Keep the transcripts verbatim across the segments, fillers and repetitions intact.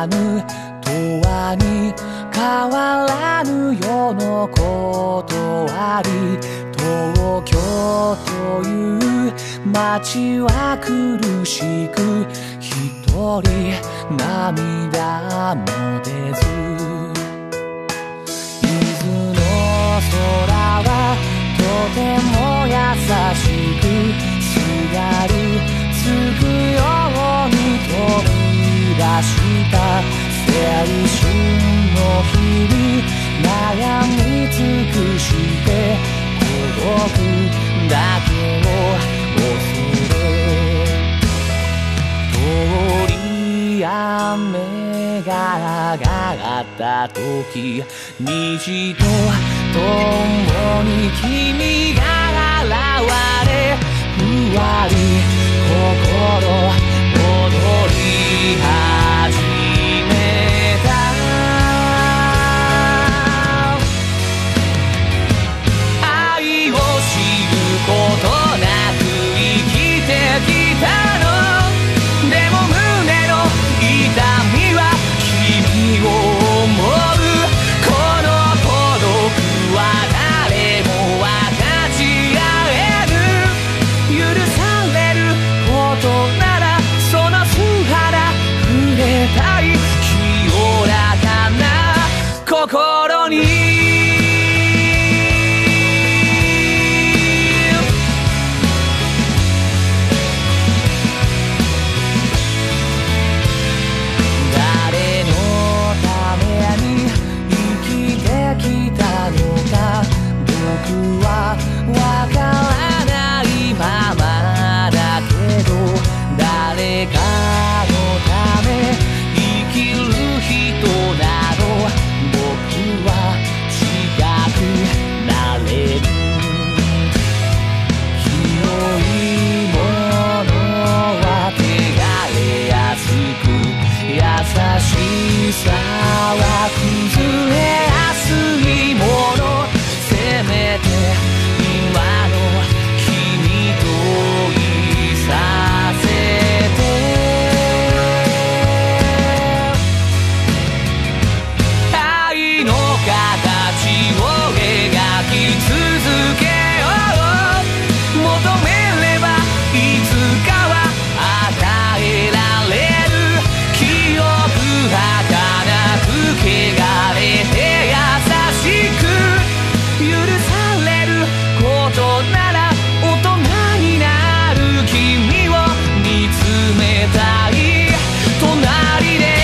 らぬ永遠に変わらぬ世の断り、東京という街は苦しく一人涙も出ず、伊豆の空はとても優しくすがりつくように飛び出した青春の日々、悩み尽くして孤独だけを恐れ、通り雨が上がった時、虹と共に君が現れ、ふわり心踊り始めた。愛を知ることなく生きてきたの、でも胸の痛みは君を思う、この孤独は誰も分かち合える、許されることならその素肌触れたい、清らかな心に僕はわからないままだけど、誰かのため生きる人など僕は近くなれる。広いものは手がれやすく、優しさは崩れやすいもの、せめて今の君といさせて、愛の形を描き続けよう、求めればいつかは与えられる、記憶儚く汚れて優しく許されることなら、大人になる君を見つめたい、隣で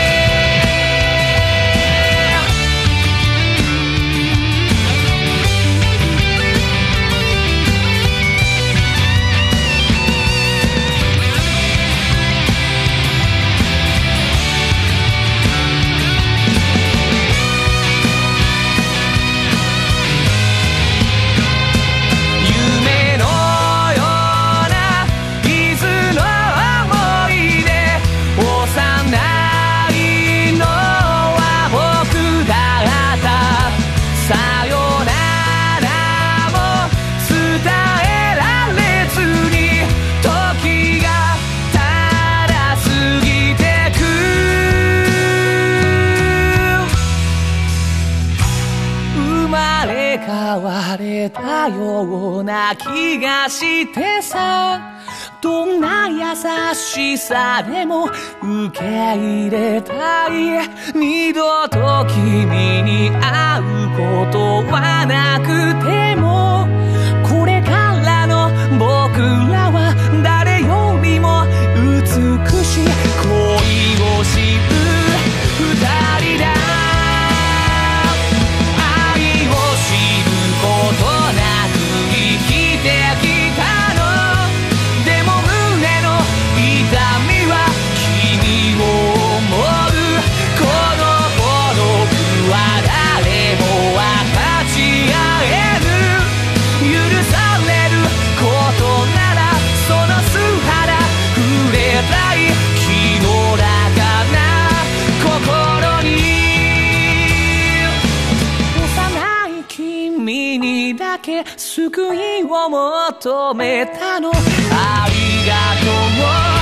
変われたような気がしてさ、どんな優しさでも受け入れたい、二度と君に会うことはなくても、これからの僕らは誰よりも美しい恋を知る二人だ。ことなく生きてきたの、でも胸の痛みは君を思う、この孤独は誰も分かち合える、許されることならその素肌触れたい、清らかな心に、君にだけ救いを求めたの、ありがとう。